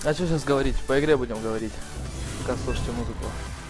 А что сейчас говорить? По игре будем говорить. Пока слушайте музыку.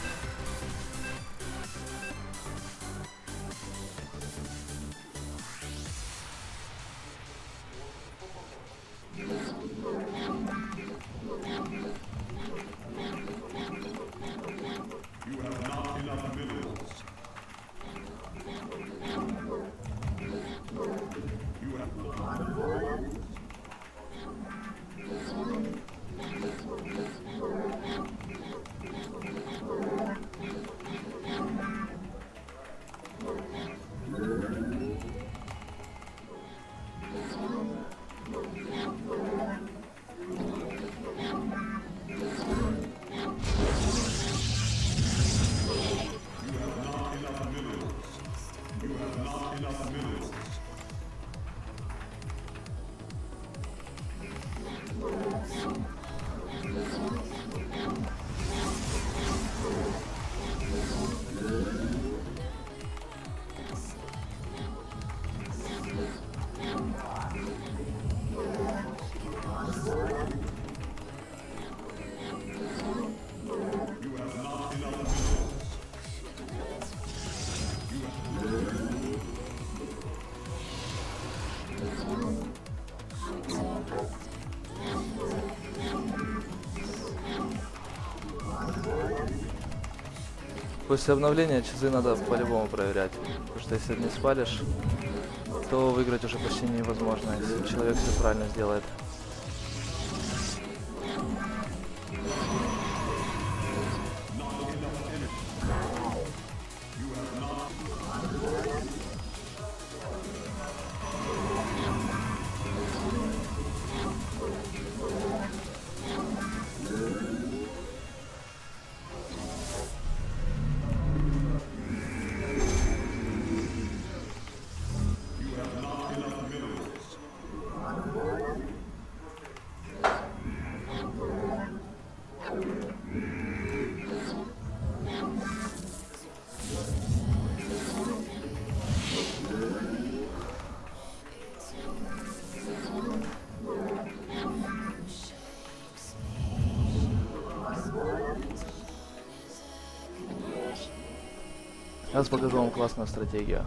После обновления часы надо по-любому проверять, потому что если не спалишь, то выиграть уже почти невозможно, если человек все правильно сделает. Сейчас покажу вам классную стратегию.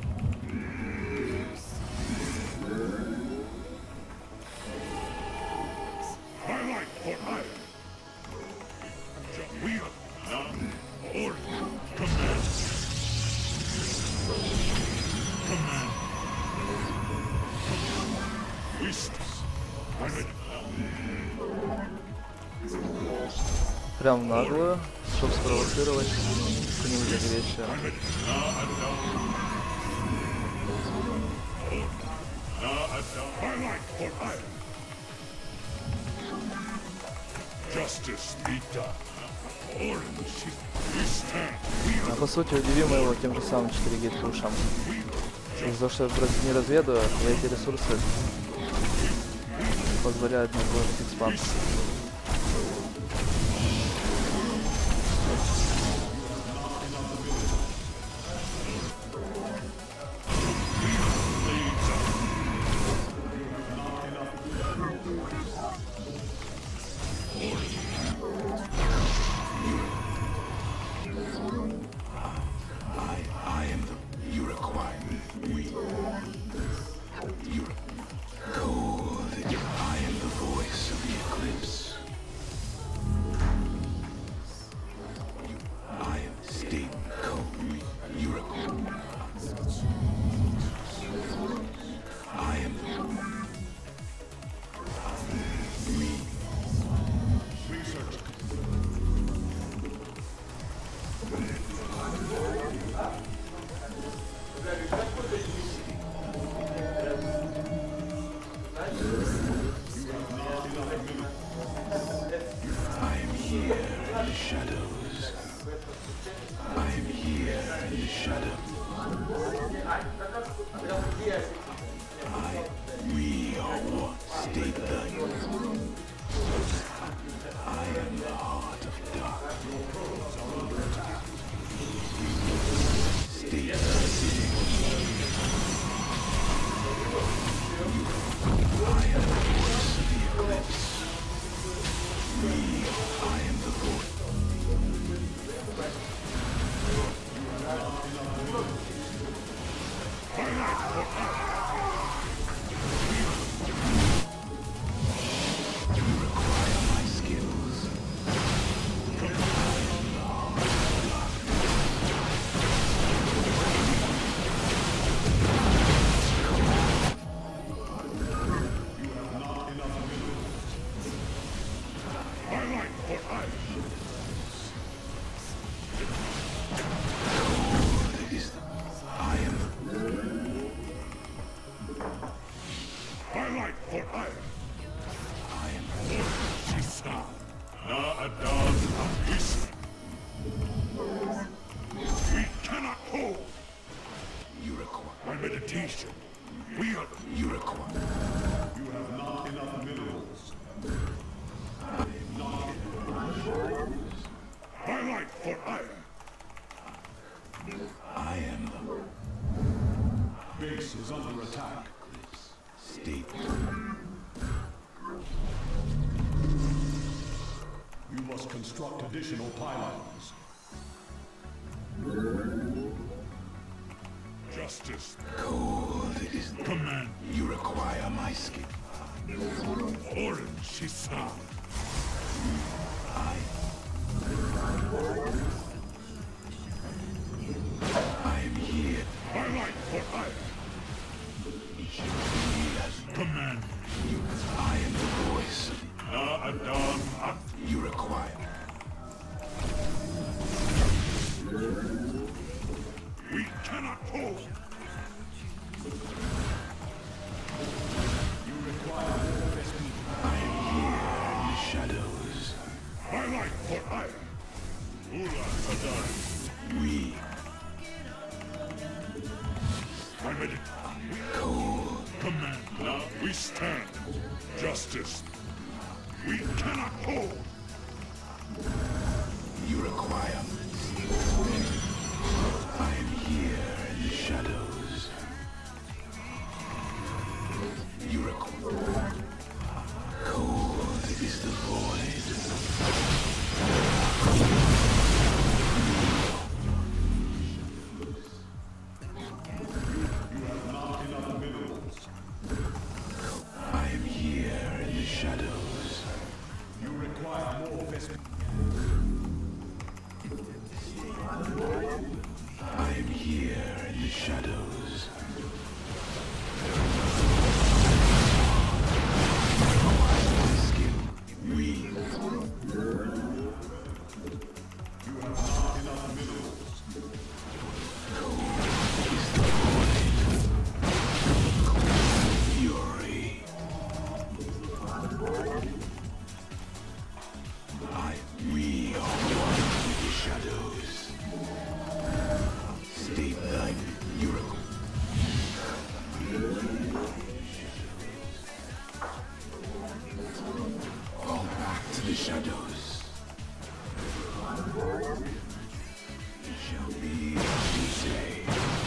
Прям в наглую, чтобы спровоцировать что-нибудь агрессию. А по сути удиви мы его тем же самым 4 гит пушем. Из-за того, что я не разведаю, эти ресурсы позволяют мне положить экспансию. Base is under attack. Steep. You must construct additional pylons. Justice. Cold is command. You require my skin. Orange, Shisa. I am here. I like for fire. Command. I am the voice of Adam. You require. We cannot hold. You require more speed. I am here in the shadows. I like for fire. Ula Adar. We. I made it. Cold. Command. Now we stand. Justice. We cannot hold. You require. I am here in the shadows. You require. Cold is the void. You have not enough minerals. I am here in the shadows. You require more vessels. I am here in the shadows. Skin. We. You have not enough minerals. Cold is the void. Fury. We are one with the shadows. Stay thine, Uracle. Fall back to the shadows. It shall be as you say.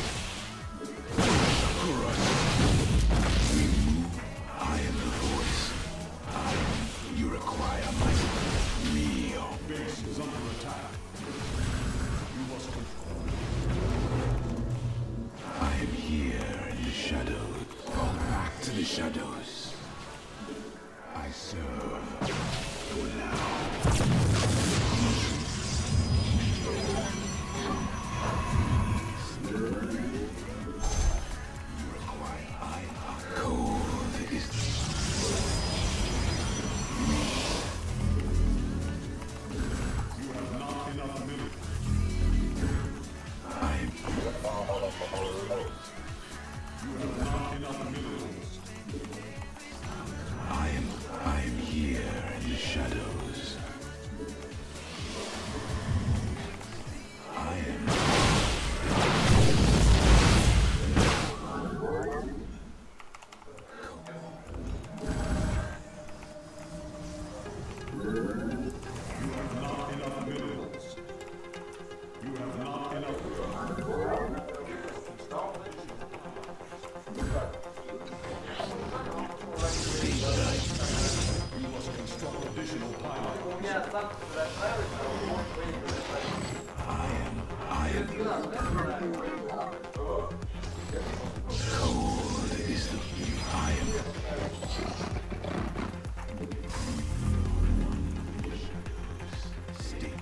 We move. I am the voice. You require my real. Base is under attack. You must control. I am here in the shadows. Fall back to the shadows. I serve. You require cold is you have not enough minerals. You have not enough minerals. I am here in the shadows. I am. You have not enough minerals. You have not enough. You must construct additional pylons. I am. Cold is the. I am. Steep.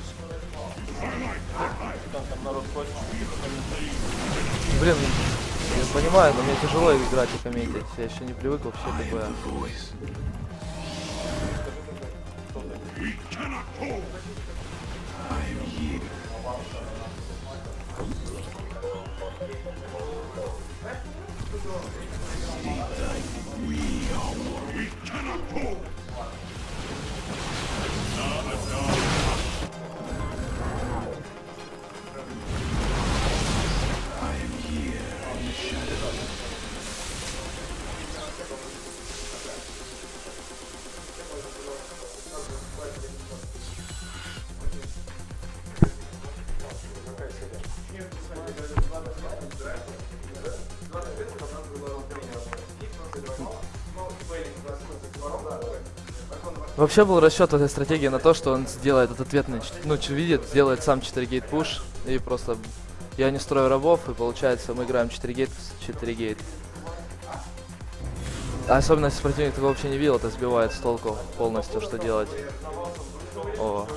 Блин, Я понимаю, но мне тяжело играть и комментить. Я еще не привык вообще к ТП. Вообще был расчет этой стратегии на то, что он сделает этот ответный, видит, сделает сам 4 гейт пуш, и просто я не строю рабов, и получается мы играем 4 гейт в 4 гейт. Особенно если противник такого вообще не видел, это сбивает с толку полностью, что делать. О.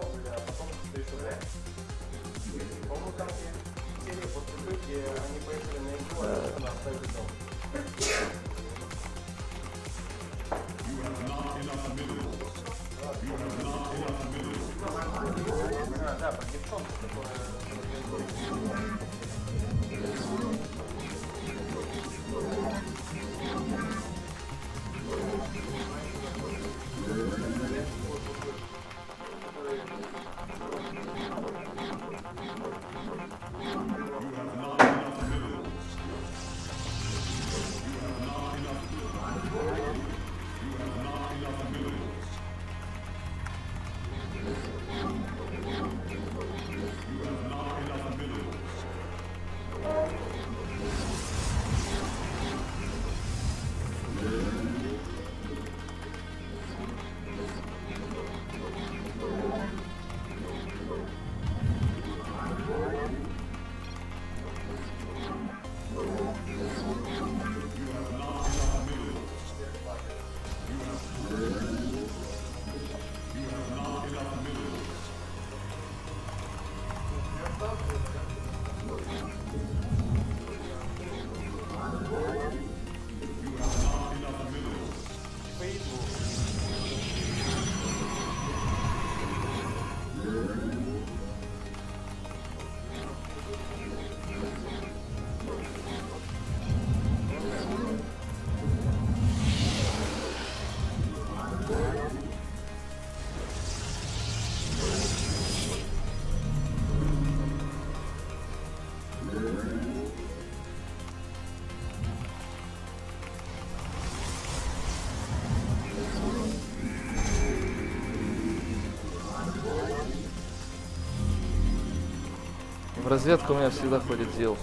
В разведку у меня всегда ходит Зил.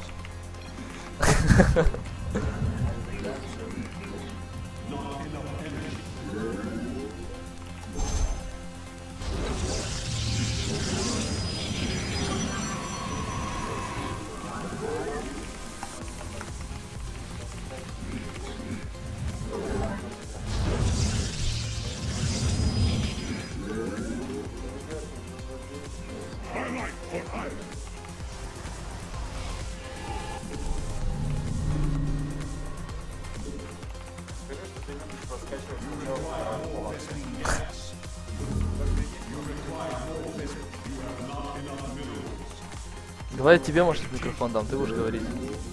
Давай я тебе, может, микрофон дам, ты будешь говорить.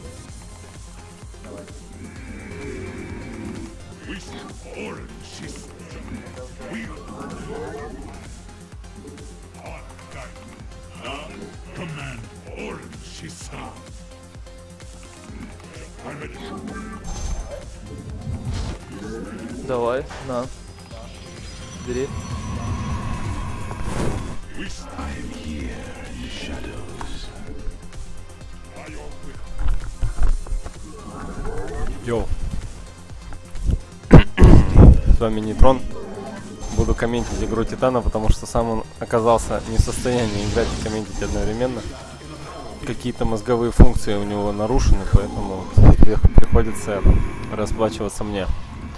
Давай, на. Бери. Йоу. С вами Нейтрон. Буду комментить игру Титана, потому что сам он оказался не в состоянии играть и комментить одновременно. Какие-то мозговые функции у него нарушены, поэтому приходится расплачиваться мне.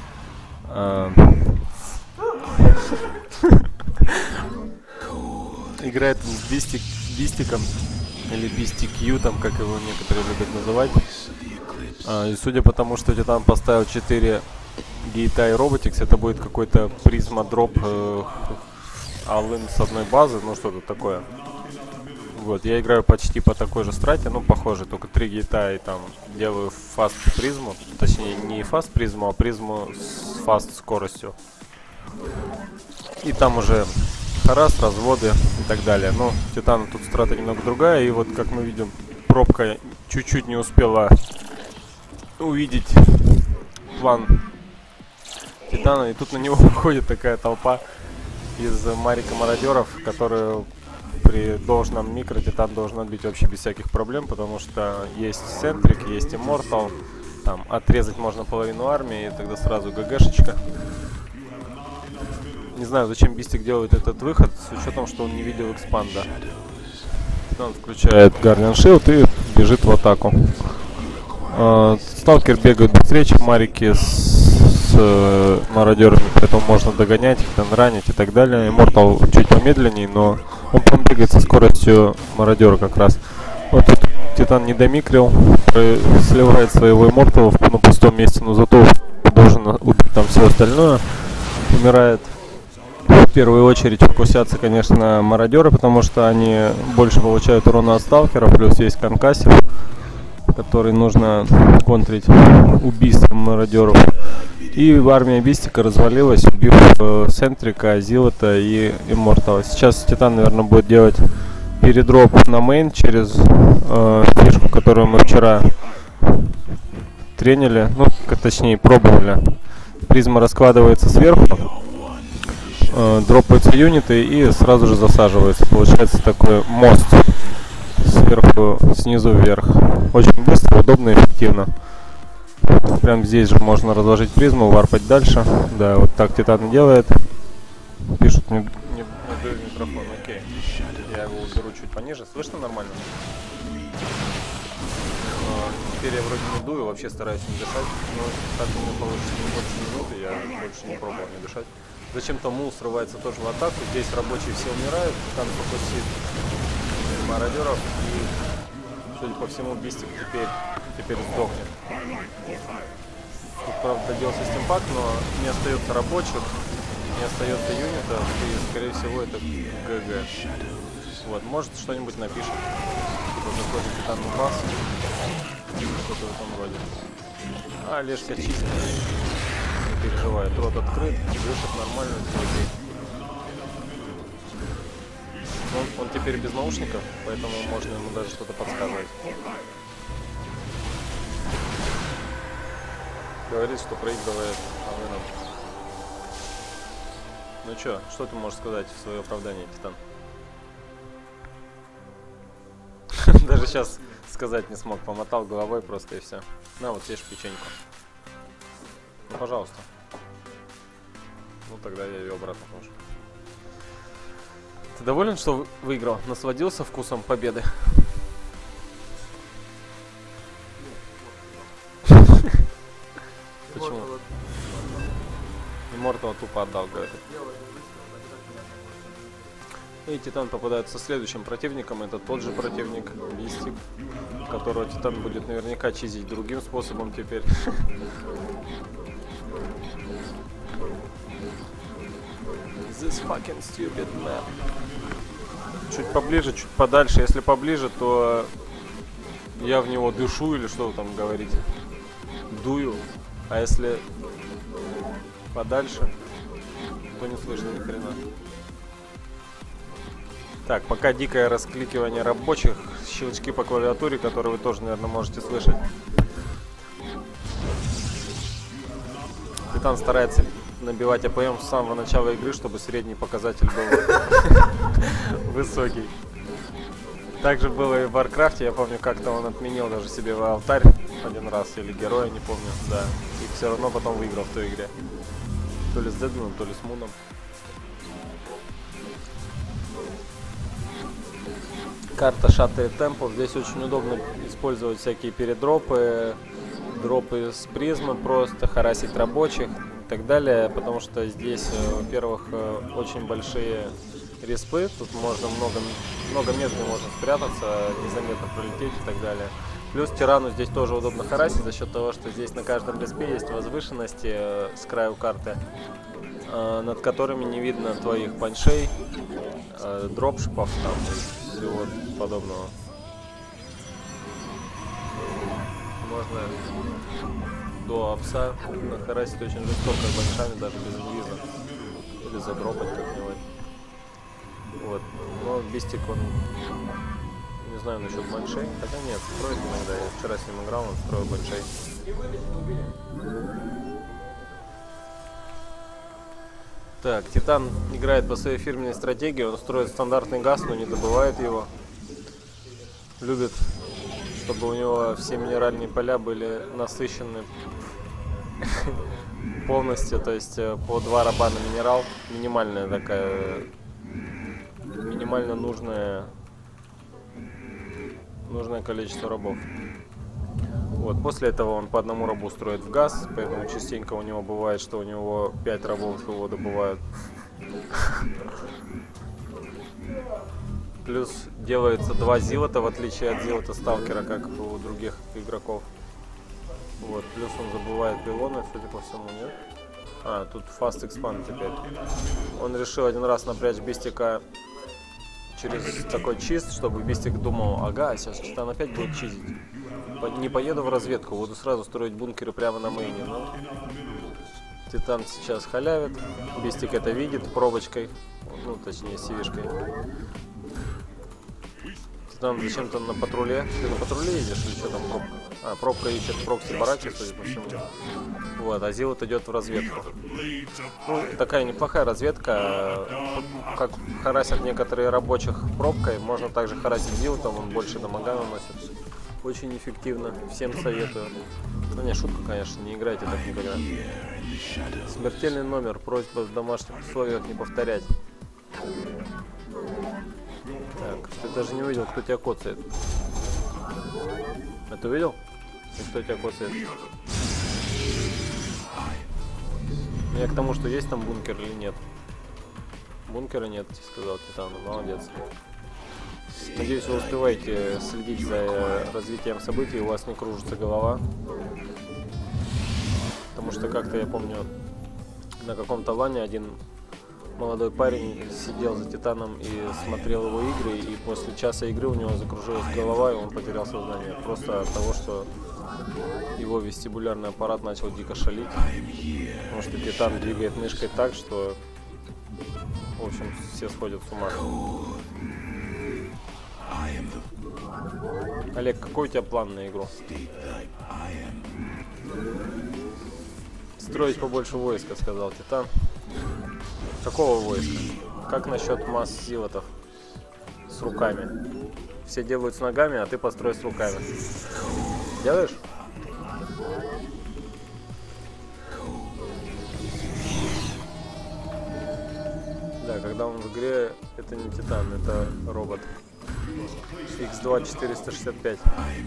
Играет он с бистиком или бистикью, там как его некоторые любят называть. И судя по тому, что Титан поставил 4 гейта и роботикс, это будет какой-то призма дроп all-in с одной базы, ну что-то такое. Вот, я играю почти по такой же страте, ну похоже, только 3 гейта и там делаю фаст призму, точнее не фаст призму, а призму с фаст скоростью. И там уже харас, разводы и так далее. Ну, Титана тут страта немного другая, и вот как мы видим, пробка чуть-чуть не успела увидеть план Титана, и тут на него выходит такая толпа из мародеров, которые при должном микро Титан должен отбить вообще без всяких проблем, потому что есть Сентрик, есть Immortal, там отрезать можно половину армии, и тогда сразу ГГшечка. Не знаю, зачем Бистик делает этот выход, с учетом, что он не видел экспанда. Он включает Guardian Shield и бежит в атаку. Сталкер бегает быстрее, чем марики с мародерами, поэтому можно догонять их, ранить и так далее. Immortal чуть помедленнее, но он прям бегает со скоростью мародера как раз. Вот тут Титан не домикрил, сливает своего Immortal на пустом месте, но зато должен убить там все остальное. Умирает. В первую очередь фокусятся, конечно, мародеры, потому что они больше получают урона от сталкеров, плюс есть конкассив, который нужно контрить убийством мародеров. И армия Бистика развалилась, убив Сентрика, Зилота и Immortal. Сейчас Титан, наверное, будет делать передроп на мейн через фишку, которую мы вчера тренили, ну, точнее, пробовали. Призма раскладывается сверху, дропаются юниты и сразу же засаживаются. Получается такой мост сверху, снизу вверх. Очень быстро, удобно и эффективно. Прям здесь же можно разложить призму, варпать дальше. Да, вот так Титан делает. Пишут, не даю микрофон, окей. Я его уберу чуть пониже. Слышно нормально? Теперь я вроде не дую, вообще стараюсь не дышать. Но так у меня получится не больше минуты, я больше не пробовал не дышать. Зачем-то мул срывается тоже в атаку. Здесь рабочие все умирают. Титан фокусит мародеров. И, судя по всему, Бистик теперь сдохнет. Тут, правда, доделался стимпак, но не остается рабочих, не остается юнитов. И, скорее всего, это ГГ. Вот, может, что-нибудь напишет. Типа, заходит Титан на бас. Что-то в этом роде. А, Леш себя чистит. Не переживает. Рот открыт, дышит нормально. Он теперь без наушников, поэтому можно ему даже что-то подсказывать. Говорит, что проигрывает Алэном. Ну чё, что ты можешь сказать в свое оправдание, Титан? Даже сейчас сказать не смог, помотал головой просто и все. На, вот съешь печеньку. Ну, пожалуйста. Ну, тогда я ее обратно положу. Ты доволен, что выиграл? Насладился вкусом победы? Почему? Immortal тупо отдал, говорит. И Титан попадает со следующим противником. Это тот же противник, Бистик, которого Титан будет наверняка чизить другим способом теперь. This fucking stupid map. Чуть поближе, чуть подальше. Если поближе, то я в него дышу или что вы там говорите. Дую. А если подальше, то не слышно ни хрена. Так, пока дикое раскликивание рабочих, щелчки по клавиатуре, которые вы тоже, наверное, можете слышать. Титан старается набивать АПМ с самого начала игры, чтобы средний показатель был высокий. Также было и в Warcraft, я помню, как-то он отменил даже себе алтарь один раз, или героя, не помню, да. И все равно потом выиграл в той игре. То ли с Дедманом, то ли с Муном. Карта шатает темпов. Здесь очень удобно использовать всякие передропы, дропы с призмы, просто харасить рабочих и так далее, потому что здесь, во-первых, очень большие респы, тут можно много мест, где можно спрятаться, незаметно пролететь и так далее. Плюс Тирану здесь тоже удобно харасить за счет того, что здесь на каждом респе есть возвышенности с краю карты, над которыми не видно твоих паншей, дропшипов там и всего подобного. Можно до апса нахарасить очень жестоко баншами, даже без инвиза. Или задропать как-нибудь. Вот. Но Бистик, он... Не знаю насчет баншей. Хотя нет, строит иногда. Я вчера с ним играл, он строил баншей. Так, Титан играет по своей фирменной стратегии. Он строит стандартный газ, но не добывает его. Любит, чтобы у него все минеральные поля были насыщены полностью. То есть по 2 раба на минерал. Минимальная такая... Минимально нужное количество рабов. Вот, после этого он по 1 рабу строит в газ, поэтому частенько у него бывает, что у него 5 рабов его добывают. Плюс делается 2 зилота, в отличие от зилота сталкера, как у других игроков. Вот, плюс он забывает пилоны, судя по всему, нет? А, тут Fast Expand теперь. Он решил один раз напрячь Бистика через такой чист, чтобы Бистик думал, ага, сейчас Титан опять будет чизить. Не поеду в разведку, буду сразу строить бункеры прямо на мейне. Но Титан сейчас халявит, Бистик это видит пробочкой, ну точнее сивишкой. Титан зачем-то на патруле. Ты на патруле едешь или что там пробка? А, пробка ищет прокси бараки, судя по всему. Вот, а Зилот идет в разведку. Ну, такая неплохая разведка. Как харасят некоторые рабочих пробкой, можно также харасить Зилотом, он больше дамага наносит. Очень эффективно, всем советую. Ну не, шутка, конечно, не играйте так никогда. Смертельный номер, просьба в домашних условиях не повторять. Так, ты даже не увидел, кто тебя коцает. А ты увидел? И кто тебя коцает? Я к тому, что есть там бункер или нет. Бункера нет, сказал Титан. Молодец. Надеюсь, вы успеваете следить за развитием событий, у вас не кружится голова. Потому что как-то я помню, на каком-то лане один молодой парень сидел за Титаном и смотрел его игры, и после часа игры у него закружилась голова, и он потерял сознание. Просто от того, что его вестибулярный аппарат начал дико шалить. Потому что Титан двигает мышкой так, что, в общем, все сходят с ума. Олег, какой у тебя план на игру? Строить побольше войска, сказал Титан. Какого войска? Как насчет масс зилотов с руками? Все делают с ногами, а ты построй с руками. Делаешь? Да, когда он в игре, это не Титан, это робот. X2 465.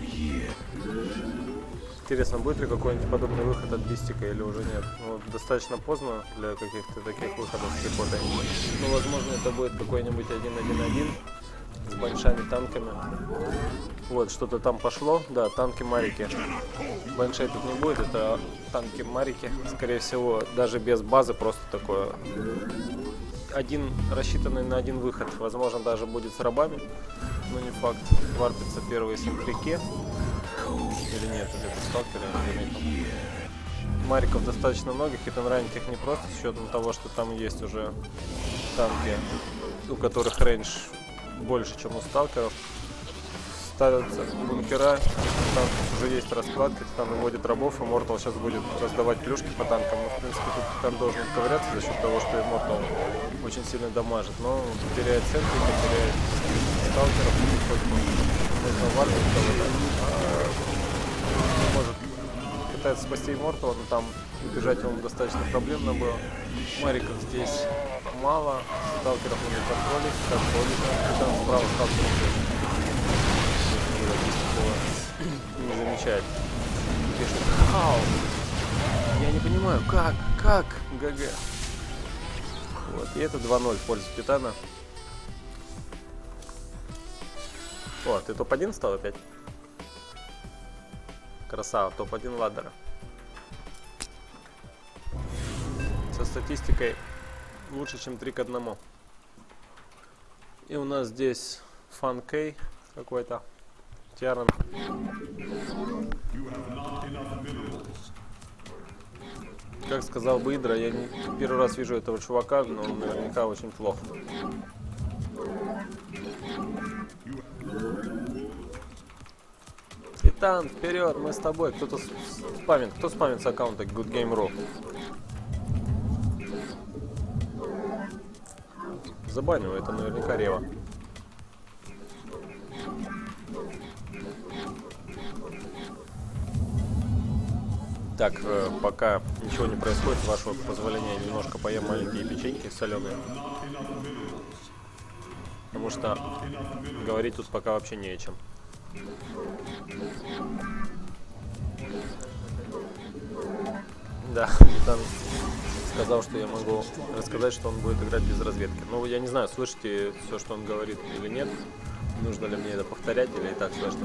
Интересно, будет ли какой-нибудь подобный выход от Бистика или уже нет? Ну, достаточно поздно для каких-то таких выходов с пехотой. Ну, возможно, это будет какой-нибудь 1-1-1 с баншами, танками. Вот, что-то там пошло. Да, танки-марики. Баншей тут не будет, это танки-марики. Скорее всего, даже без базы, просто такое. Один рассчитанный на один выход. Возможно, даже будет с рабами. Но не факт. Варпится первый симплике. Или нет, это сталкер, я не заметил. Мариков достаточно много, хит-н-ранить их не просто, с учетом того, что там есть уже танки, у которых рейндж больше, чем у сталкеров. Ставятся бункера, там уже есть раскладка, Титан выводит рабов, и Immortal сейчас будет раздавать плюшки по танкам. Но, в принципе, тут Титан должен ковыряться за счет того, что Immortal очень сильно дамажит, но теряет центрика, теряет сталкеров, нужно варпить кого-то. Может пытается спасти Immortal, но там убежать ему достаточно проблемно было. Мариков здесь мало, сталкеров он не контролит, Титан справа сталкеров не замечает. Пишет, хау! Я не понимаю, как? ГГ. Вот, и это 2-0 в пользу Титана. О, ты топ-1 стал опять? Красава, топ-1 ладдера. Со статистикой лучше, чем 3 к 1. И у нас здесь Фан Кей какой-то. Террен. Как сказал бы Идра, я не первый раз вижу этого чувака, но он наверняка очень плох. Титан, вперед, мы с тобой. Кто-то спамит. Кто спамит с аккаунта Good Game Ru? Забанил, это наверняка Рева. Так, пока ничего не происходит, с вашего позволения, я немножко поем маленькие печеньки соленые. Потому что говорить тут пока вообще не о чем. Да, Титан сказал, что я могу рассказать, что он будет играть без разведки. Ну, я не знаю, слышите все, что он говорит или нет. Нужно ли мне это повторять или и так слышно.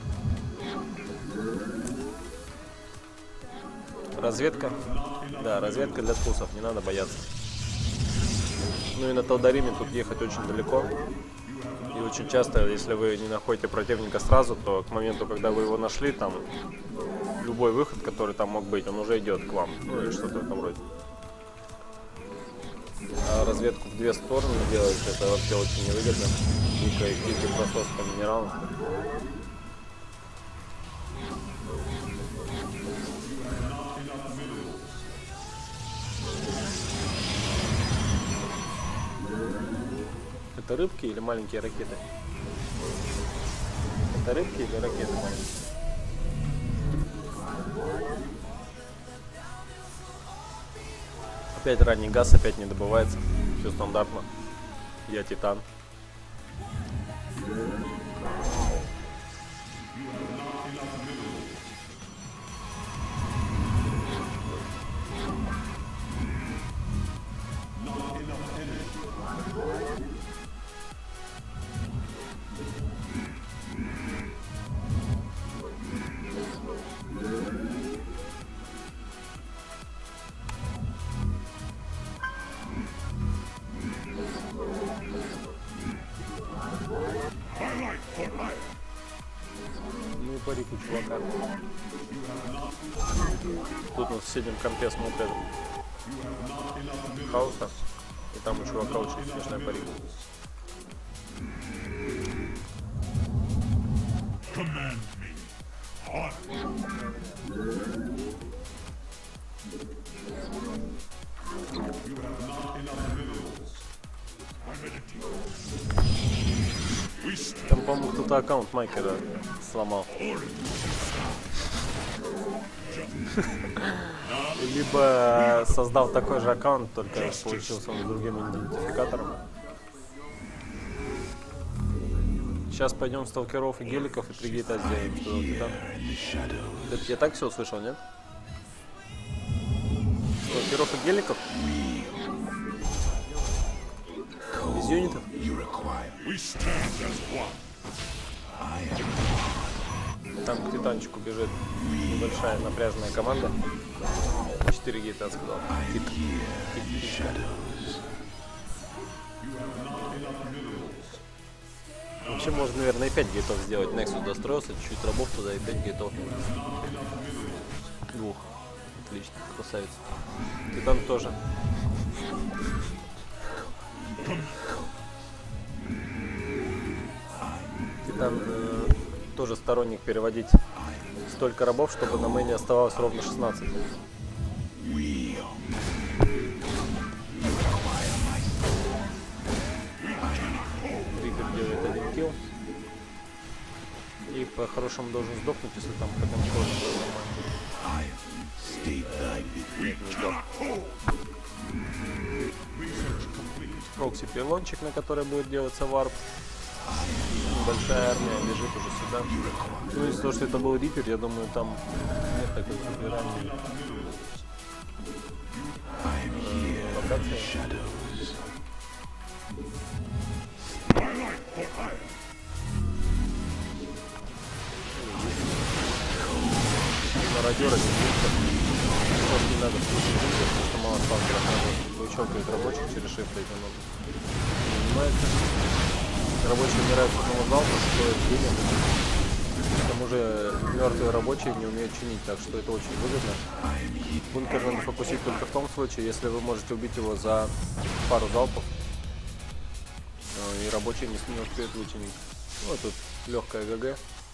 Разведка? Да, разведка для спусов, не надо бояться. Ну и на Талдариме тут ехать очень далеко. И очень часто, если вы не находите противника сразу, то к моменту, когда вы его нашли, там любой выход, который там мог быть, он уже идет к вам. Ну или что-то в этом роде. А разведку в 2 стороны делать, это вообще очень невыгодно. Дикий просос по минералам. Это рыбки или маленькие ракеты? Это рыбки или ракеты маленькие? Опять ранний газ, опять не добывается. Все стандартно. Я Титан. Ну и парик у чувака. Тут на соседнем компе смотрят Хауса. И там у чувака очень смешная парик. Там, по-моему, кто-то аккаунт Майкера сломал. Либо создал такой же аккаунт, только получился он с другим идентификатором. Сейчас пойдем в сталкеров и геликов и 3 гейта сделаем. Это я так все услышал, нет? Сталкеров и геликов? Из юнитов? Там к Титанчику бежит небольшая напряженная команда. 4 гейта сказал. Вообще можно, наверное, и 5 гейтов сделать. Nexus достроился, чуть-чуть рабов туда и 5 гейтов. 2. Отлично, красавец. Титан тоже. Титан тоже сторонник переводить столько рабов, чтобы на мэне оставалось ровно 16. Риппер делает 1 килл. И по-хорошему должен сдохнуть, если там потенциал нормально. Нет, не сдох. Прокси пилончик, на который будет делаться варп. Большая армия бежит уже сюда. Ну, из-за того, что это был Риппер, я думаю, там нет такой забирания локации. мародера, просто не надо слушать бункер, потому что мало сталкеров надо вычелкивать рабочих через shift эти много. Понимаете? Рабочие умирают с одного залпа, стоит денег. К тому же мертвые рабочие не умеют чинить, так что это очень выгодно. Бункер надо фокусить только в том случае, если вы можете убить его за пару залпов, и рабочие не успеют вычинить. Вот тут легкая ГГ.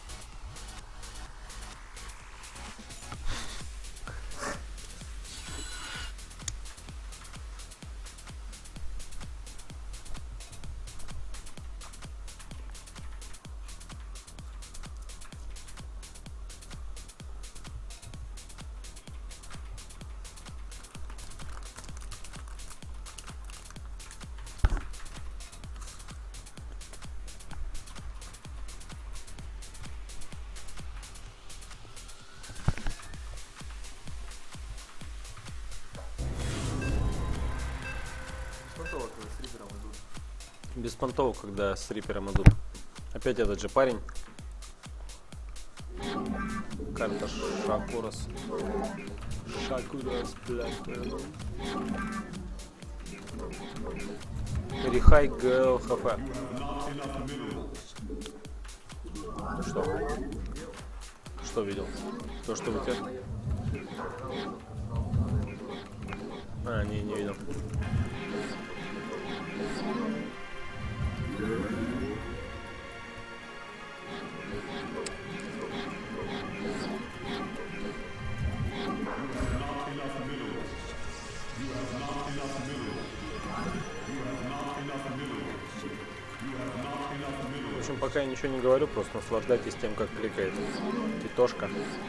Без понтовок, когда с рипером идут. Опять этот же парень. Карта Шакурас. Шакурас, блядь. Рихай ГЛХФ. Что? Что видел? То, что вы те? А, не видел. В общем, пока я ничего не говорю, просто наслаждайтесь тем, как кликает Титошка.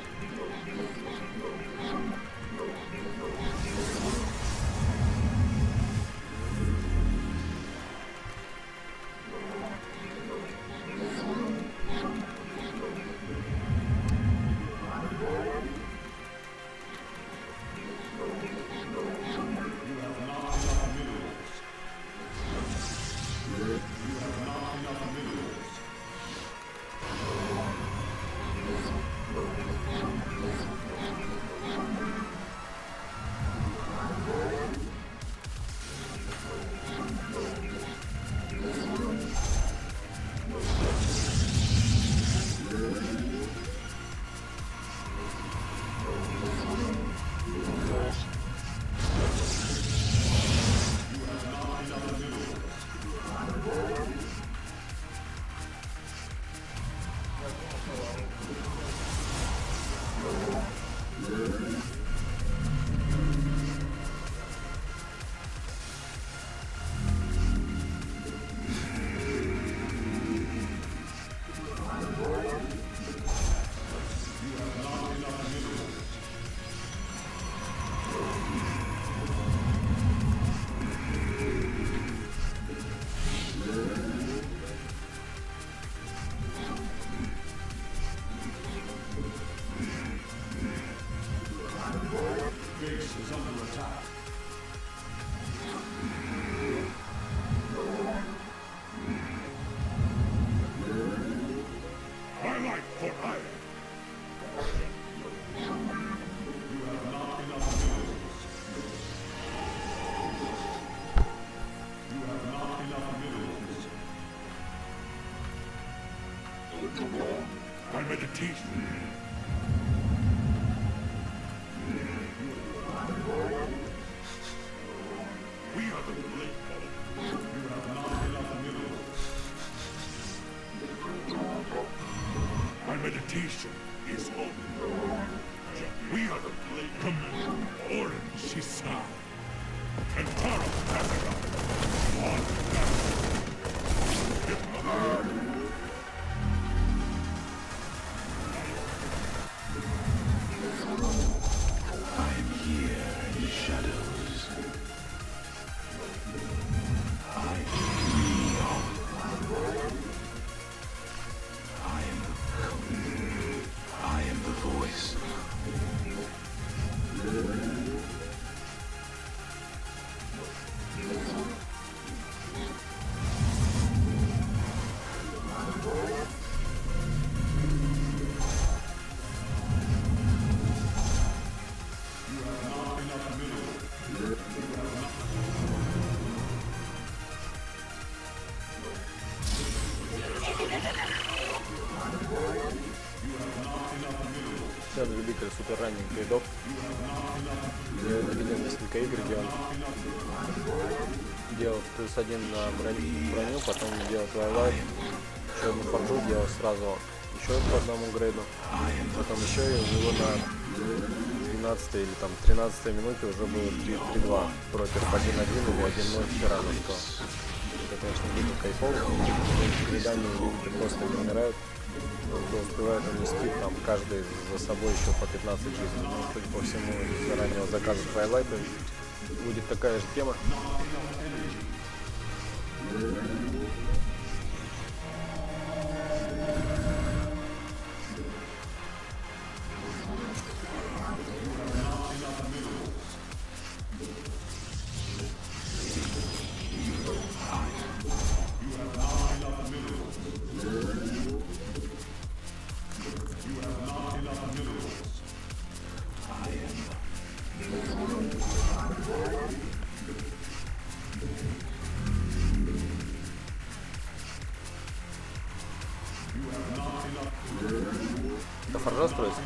My meditation. We are the Blade Code. You have not enough minerals. My meditation is open. We are the Blade Command. Orange Shisa. Kentaro Kakarot. On voice. любитель супер ранних грейдов. Я видел несколько игр, где он делал +1 на броню, потом делал Twilight, еще одну форджу делал сразу еще по одному грейду, потом еще и у него на 12 или там 13 минуте уже было 3-2 против 1-1 или 1-0 тирана, что это, конечно, дико кайфово. Грейдами люди просто не умирают, кто успевает унести там каждый за собой еще по 15 жизней. Ну, судя по всему, из-за раннего заказа Twilight будет такая же тема. Это форжа строится?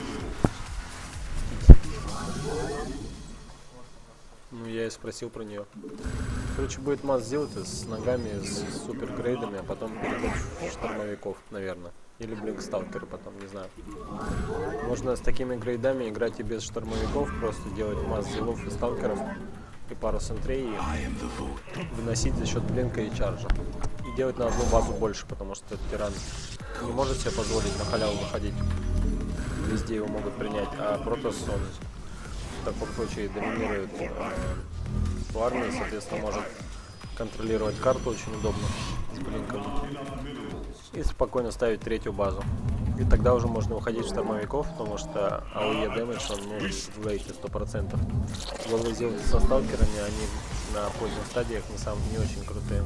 Ну, я и спросил про нее. Короче, будет масс сделать с ногами, с супергрейдами, а потом переход в штормовиков, наверное. Или блинксталкеры потом, не знаю. Можно с такими грейдами играть и без штормовиков, просто делать масс зилов и сталкеров, и пару сентрей, и выносить за счет блинка и чаржа. И делать на одну базу больше, потому что тиран не может себе позволить на халяву выходить. Везде его могут принять, а Протосс, он в таком случае доминирует в армии, соответственно, может контролировать карту очень удобно с блинками и спокойно ставить третью базу. И тогда уже можно выходить в штормовиков, потому что AOE дэмэдж он нужен в лейте 100%. Голые зилки со сталкерами, они на поздних стадиях не очень крутые.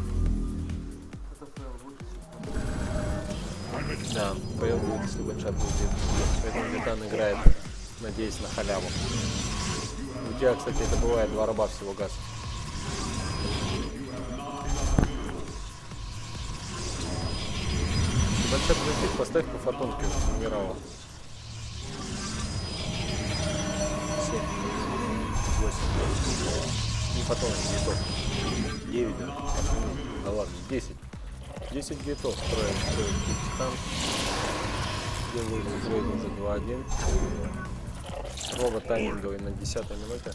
Да, ПЛ будет, если бенчат будет. Поэтому Титан играет, надеясь на халяву. У тебя, кстати, это бывает 2 раба всего газ. Бенчат летит, поставь по фотонке генерала. 7, 8, не фотонки, гейтов. 9, да ладно, 10. 10 гейтов строим Титан. Делают грейд уже 2-1. Робот тайминговый на 10-й минуте.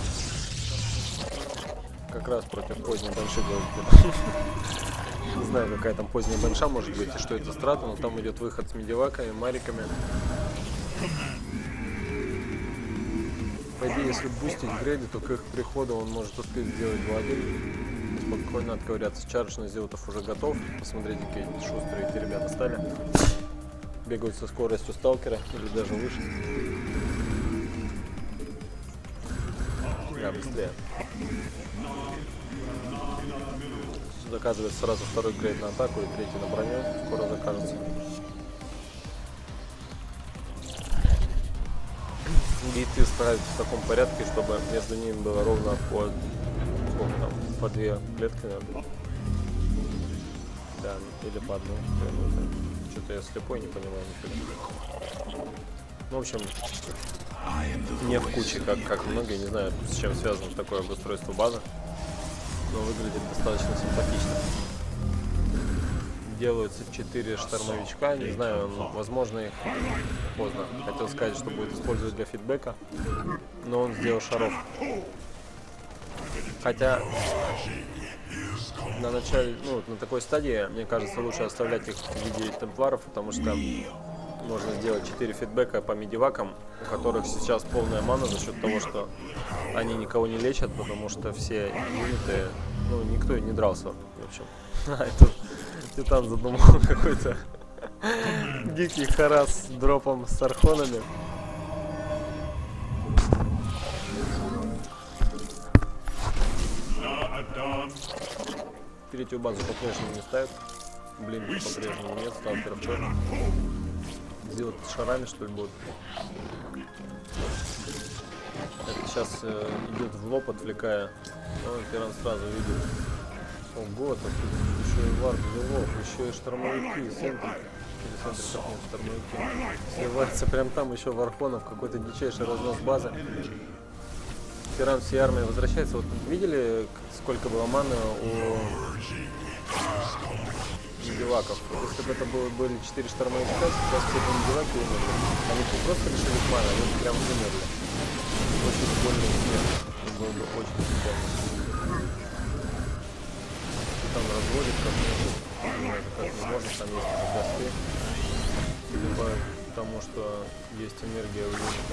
Как раз против поздней банши делают. Не знаю, какая там поздняя банша может быть и что это страта, но там идет выход с медиваками, мариками. По идее, если бустить грейды, то к их приходу он может успеть сделать 2-1. Спокойно отковыряться. Чардж на зилотов уже готов. Посмотрите, какие шустрые эти ребята стали. Бегают со скоростью сталкера или даже выше. Да, быстрее. Заказывает сразу второй грейд на атаку и третий на броню. Скоро закажется. Гейты ставить в таком порядке, чтобы между ними было ровно по, сколько там, по 2 клетки, наверное. Да, или по одной. Что-то я слепой, не понимаю нифига. Ну, в общем, не в куче, как многие, не знаю, с чем связано такое обустройство базы, но выглядит достаточно симпатично. Делаются 4 штормовичка, не знаю, возможно их поздно. Хотел сказать, что будет использовать для фидбэка, но он сделал шаров. Хотя на начале, ну, на такой стадии, мне кажется, лучше оставлять их в виде темпларов, потому что можно сделать 4 фидбэка по медивакам, у которых сейчас полная мана за счет того, что они никого не лечат, потому что все юниты, ну, никто и не дрался, в общем. Тут Титан задумал какой-то дикий харас с дропом с архонами. Третью базу по-прежнему не ставят. Блин, по-прежнему нет, сталкеров тоже. Сделать с шарами, что ли, будут. Это сейчас идет в лоб, отвлекая. Но тиран сразу видит. Ого, так тут еще и вард зилов, еще и штормовики, центрики. телецентре так нет штормовики. Сливается прям там еще в Архонов, какой-то дичайший разнос базы. Тиран всей армии возвращается. Вот видели, сколько было маны у медиваков? Если бы это были 4 штормовика, сейчас все эти медиваки умерли. Они не просто лишились маны, они прям умерли. Очень больный смерть. Было бы очень печально. Там разводит как-то, как не может, там есть гасты. Либо потому что есть энергия у юнита.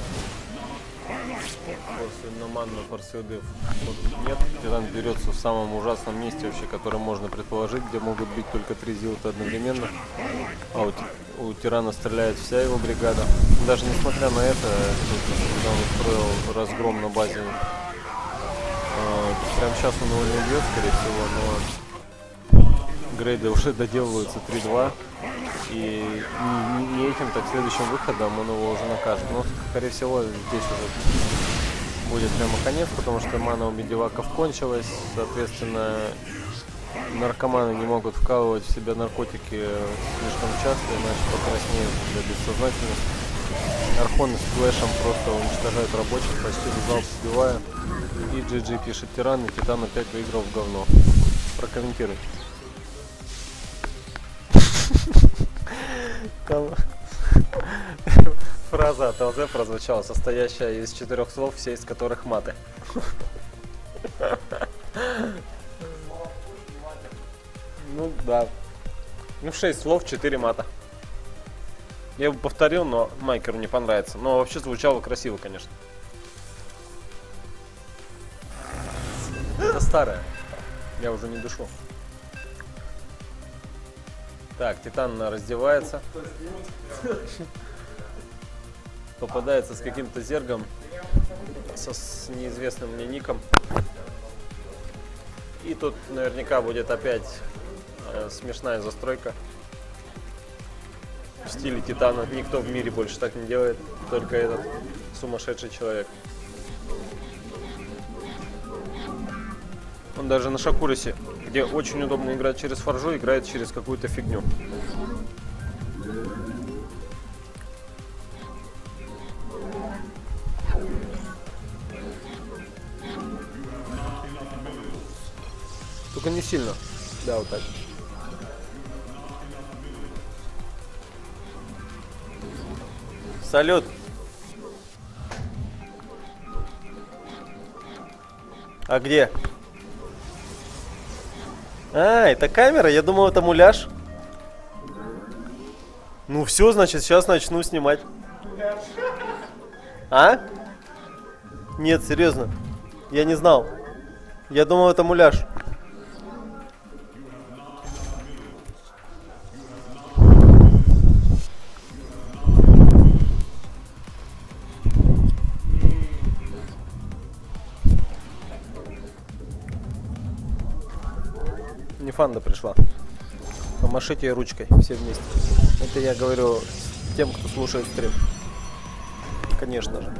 На манну форсилды нет. Тиран берется в самом ужасном месте вообще, которое можно предположить, где могут быть только 3 зилта одновременно. А у Тирана стреляет вся его бригада. Даже несмотря на это, когда он устроил разгром на базе, прямо сейчас он его не убьет, скорее всего, но грейды уже доделываются 3-2. И не этим, так следующим выходом он его уже накажет. Но, скорее всего, здесь уже будет прямо конец, потому что мана у медиваков кончилась. Соответственно, наркоманы не могут вкалывать в себя наркотики слишком часто, иначе покраснеют для бессознательности. Архоны с флешем просто уничтожают рабочих, почти в залп сбивая. И GG пишет Тиран, и Титан опять выиграл в говно. Прокомментируй. Там фраза от ЛЗ прозвучала, состоящая из 4 слов, все из которых маты. Ну да. Ну 6 слов, 4 мата. Я бы повторил, но Майкеру не понравится. Но вообще звучало красиво, конечно. Это старое. Я уже не дышу. Так, Титан раздевается. Попадается с каким-то зергом. С неизвестным мне ником. И тут наверняка будет опять смешная застройка. В стиле Титана. Никто в мире больше так не делает. Только этот сумасшедший человек. Он даже на Шакурисе, где очень удобно играть через форжу, играет через какую-то фигню. Только не сильно. Да, вот так. Салют. А где? А, это камера? Я думал, это муляж. Ну все, значит, сейчас начну снимать. А? Нет, серьезно. Я не знал. Я думал, это муляж. Фанда пришла. Помашите ей ручкой, все вместе. Это я говорю тем, кто слушает стрим. Конечно же.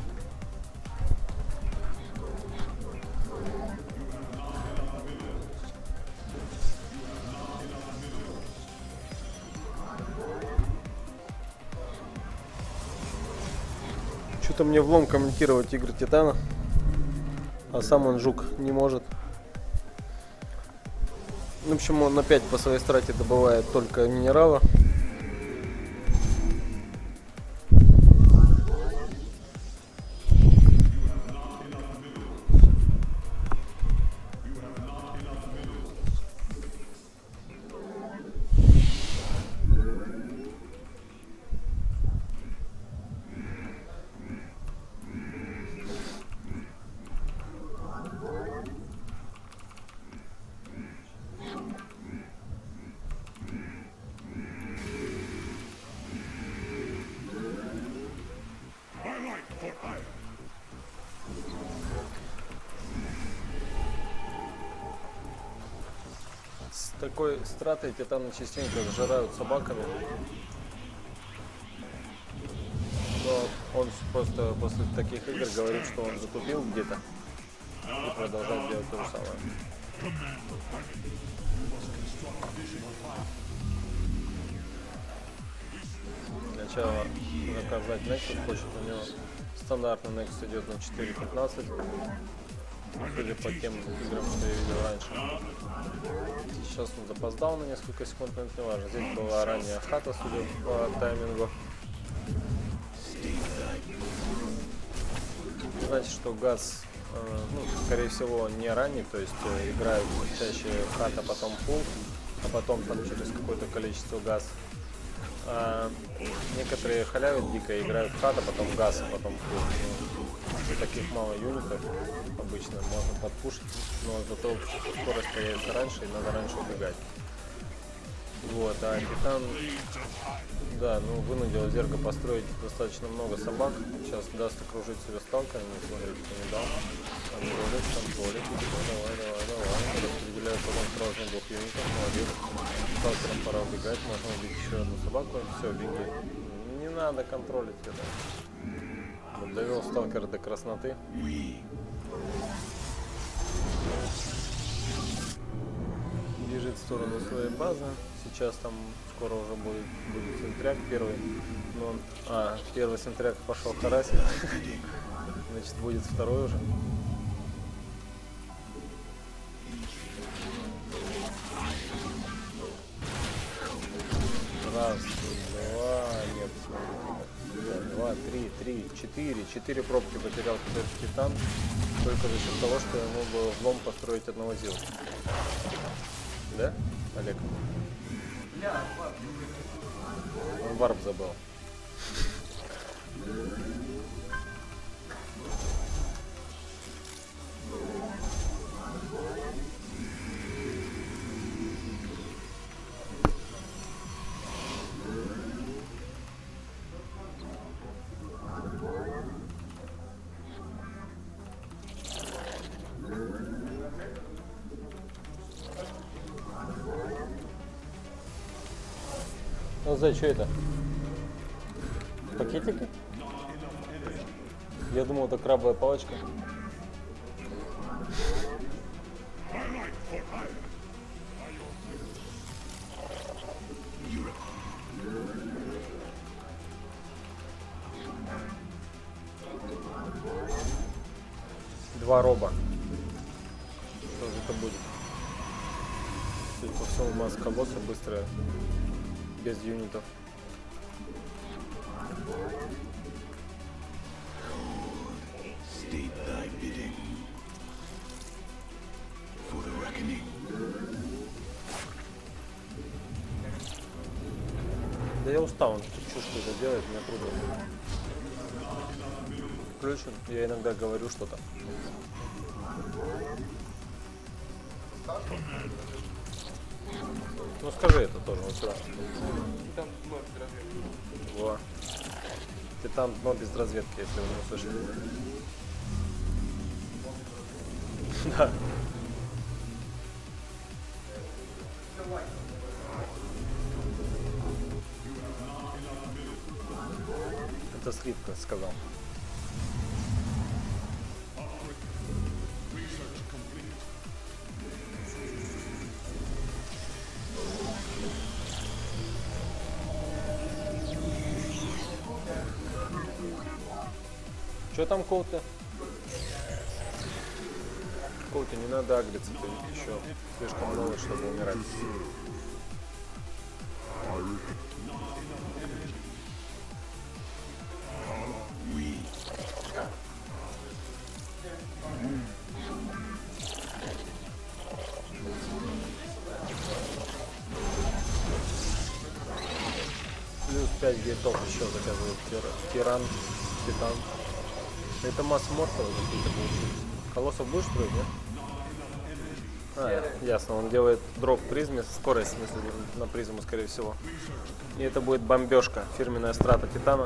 Что-то мне влом комментировать игры Титана. А сам он жук не может. В общем, он опять по своей страте добывает только минерала. Такой стратой Титаны частенько сжирают собаками. Но он просто после таких игр говорит, что он затупил где-то и продолжает делать то же самое. Сначала заказать Nexus, хочет у него стандартный Nexus идет на 4.15. Судя по тем играм, что я видел раньше. Сейчас он запоздал на несколько секунд, но это не важно. Здесь была ранняя хата, судя по таймингу. Значит, что газ, скорее всего, не ранний, то есть играют чаще хата, потом пул, а потом там через какое-то количество газ. А некоторые халявят дико, играют хата, потом газ, а потом пул. Если таких мало юнитов, обычно можно подпушить, но зато скорость появится раньше и надо раньше убегать. Вот, а Титан, да, вынудил Зерга построить достаточно много собак. Сейчас даст окружить себя сталкерами, смотрите, кто не дал. Контролит, давай. Распределяют потом сразу на 2 юнитов, молодец. Сталкерам пора убегать, можно убить еще одну собаку, все, беги. Не надо контролить это. Вот довел сталкера до красноты. Бежит в сторону своей базы. Сейчас там скоро уже будет сентряк первый. Первый сентряк пошел харасить. Значит, будет второй уже. Раз, два, нет, смотрите. 2, 3, 4. 4 пробки потерял теперь Титан. Только за счет того, что ему было влом построить одного зила. Да, Олег? Он варп забыл. Зай, что это? Пакетики? Я думал, это крабовая палочка. Два роба. Что же это будет? Судя по всему, масса колосса быстрая. Без юнитов. Да я устал, он чушь это делает, мне трудно. Включен, я иногда говорю что-то. Ну скажи это тоже, вот сюда. Титан дно без разведки. Во. Титан дно без разведки, если вы не услышали. Да. Это Сливка сказал. Что там, Коута? Коута, не надо агриться, ты еще слишком молод, чтобы умирать. Плюс 5 гейтов еще заказывает Тиран, Титан. Это масса мортов какие-то получились. Колоссов будешь строить, нет? Ясно, он делает дроп призме, скорость, в смысле, на призму, скорее всего. И это будет бомбежка, фирменная страта Титана.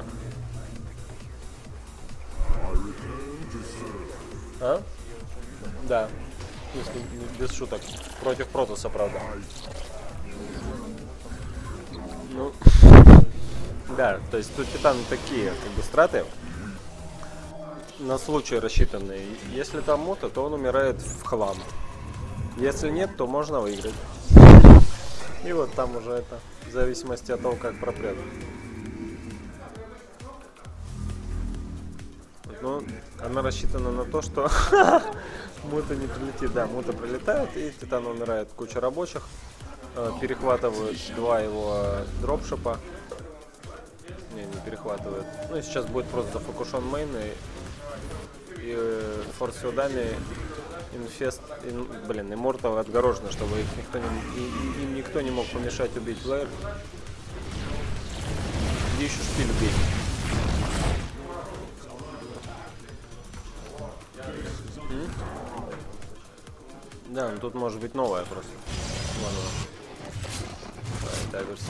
А? Да, если без шуток. Против Протоса, правда. Ну, да, то есть тут Титаны такие, как бы, страты. На случай рассчитанные. Если там мута, то он умирает в хлам. Если нет, то можно выиграть. И вот там уже это, в зависимости от того, как пропрет. Ну, она рассчитана на то, что мута не прилетит. Да, мута прилетает, и Титан умирает. Куча рабочих. Перехватывают 2 его дропшипа. Не перехватывают. Ну и сейчас будет просто зафокушен мейн и форс-силдами инфест, Immortal отгорожено, чтобы их им никто не мог помешать убить Лейр. Где еще шпиль убить? Да, ну тут может быть новая просто. Ладно. Да, версия.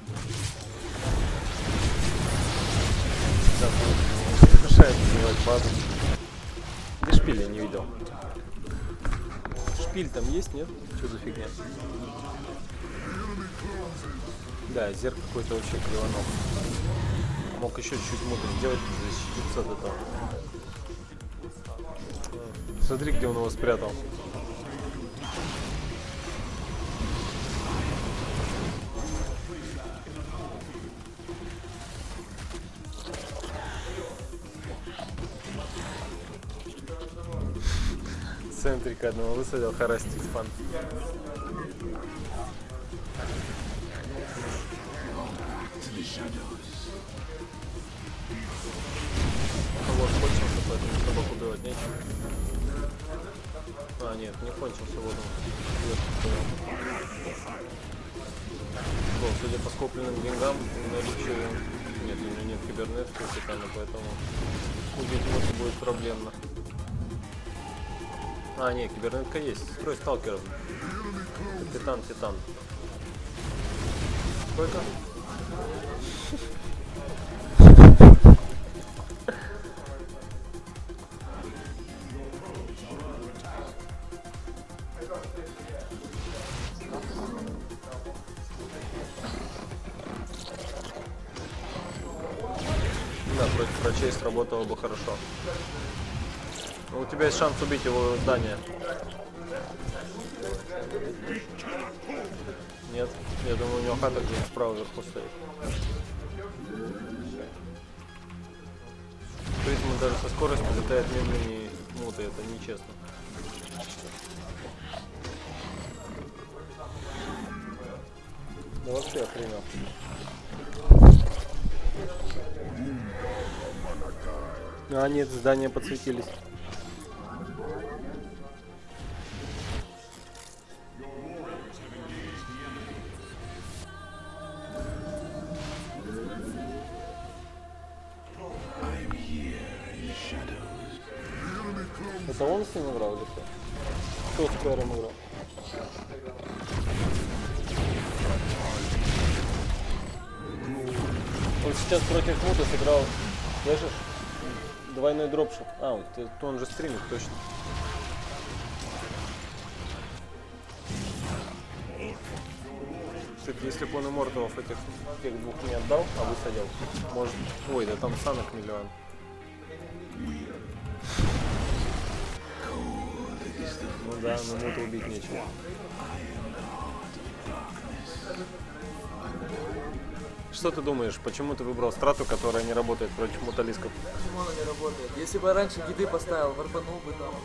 Мешает убивать базу. Где шпиль я не видел? Шпиль там есть, нет? Что за фигня? Да, зерк какой-то вообще кривонок. Мог еще чуть-чуть муты сделать, защититься от этого. Смотри, где он его спрятал. Центрика одного высадил, харастик спан. Вот, кончился, поэтому собаку убивать нечего. А, нет, не кончился, вот он. О, судя по скопленным деньгам, наличие... Нет, у него нет кибернетки у Титана, поэтому убить его будет проблемно. А, нет, кибернетка есть. Строй сталкеров. Титан. Сколько? Да, против врачей сработало бы хорошо. У тебя есть шанс убить его здание. Нет, я думаю, у него хата где-нибудь справа вверху стоит. Призма даже со скоростью летает медленнее муты, это нечестно. Да вообще охренел. А, нет, здания подсветились. Это он с ним играл или кто? Кто с Пэром играл? Он сейчас против мута сыграл, слышишь? Двойной дропшип. А, вот, он же стримит, точно. Кстати, если бы он Immortal'ов этих двух не отдал, а высадил, может... Ой, да там санок миллион. Ну да, но мута убить нечего. Что ты думаешь, почему ты выбрал страту, которая не работает против муталисков? Почему она не работает? Если бы я раньше гиды поставил, варпанул бы там.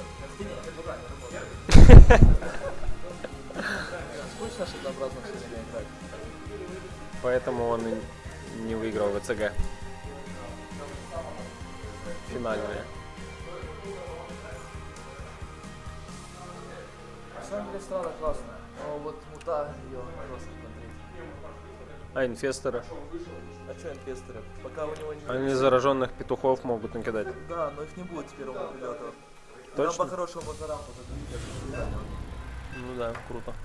Скучно, что однообразно все время играть. Поэтому он и не выиграл ВЦГ. Финальные. На самом деле страна классная, но вот мута ее просто смотреть. А инфесторы? А что инфесторы? Пока у него не... Они зараженных петухов могут накидать. Да, но их не будет с первого прилета. Точно? Там по-хорошему базарампу задвигать. Ну да, круто.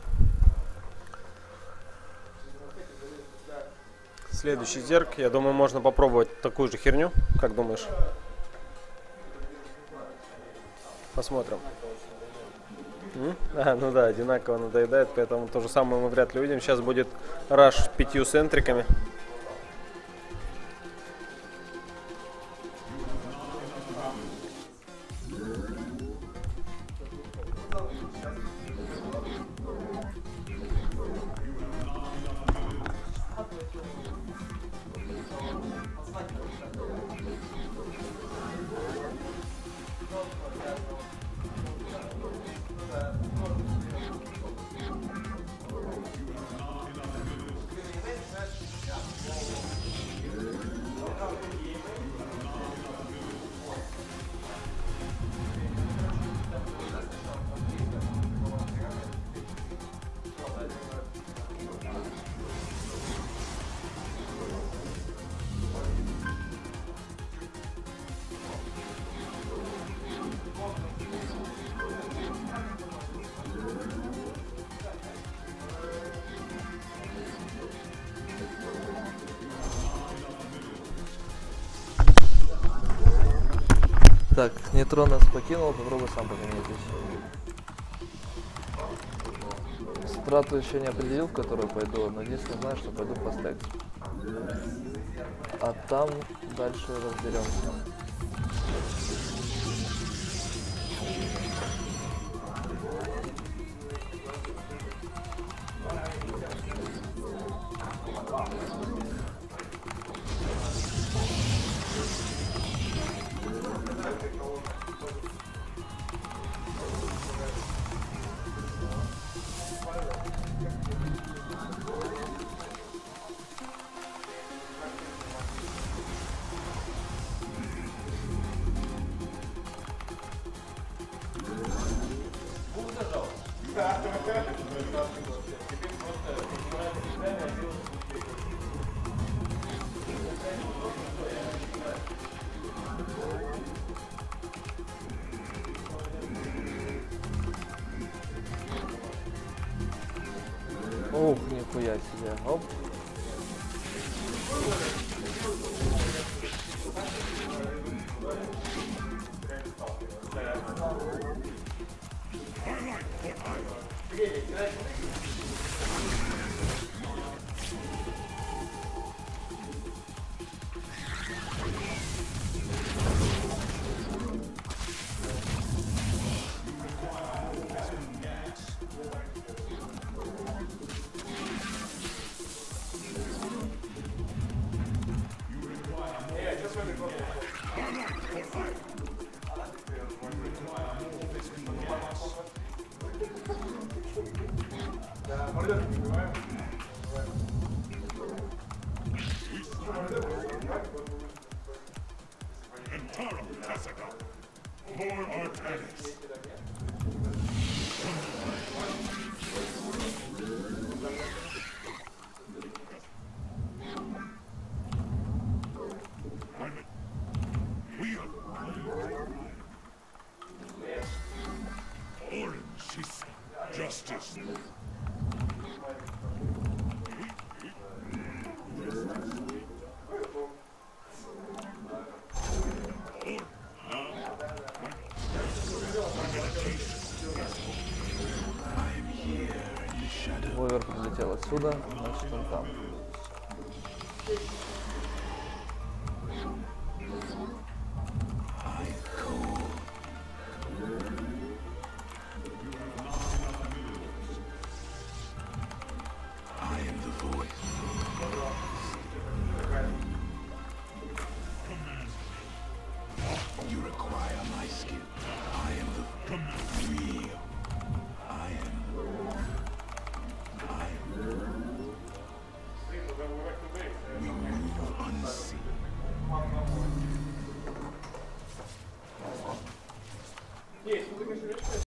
Следующий зерк, я думаю, можно попробовать такую же херню. Как думаешь? Посмотрим. А, ну да, одинаково надоедает, поэтому то же самое мы вряд ли увидим. Сейчас будет раш с 5 центриками. Так, Нейтрон нас покинул, попробуй сам поменять здесь. Страту еще не определил, в которую пойду, но единственное знаю, что пойду по стек. А там дальше разберемся. Ух, нихуя себе. Оп. Justice. Вовер прилетел отсюда, значит он там. You require my skill. I am the real. I am. We move unseen. Есть, ну ты, конечно,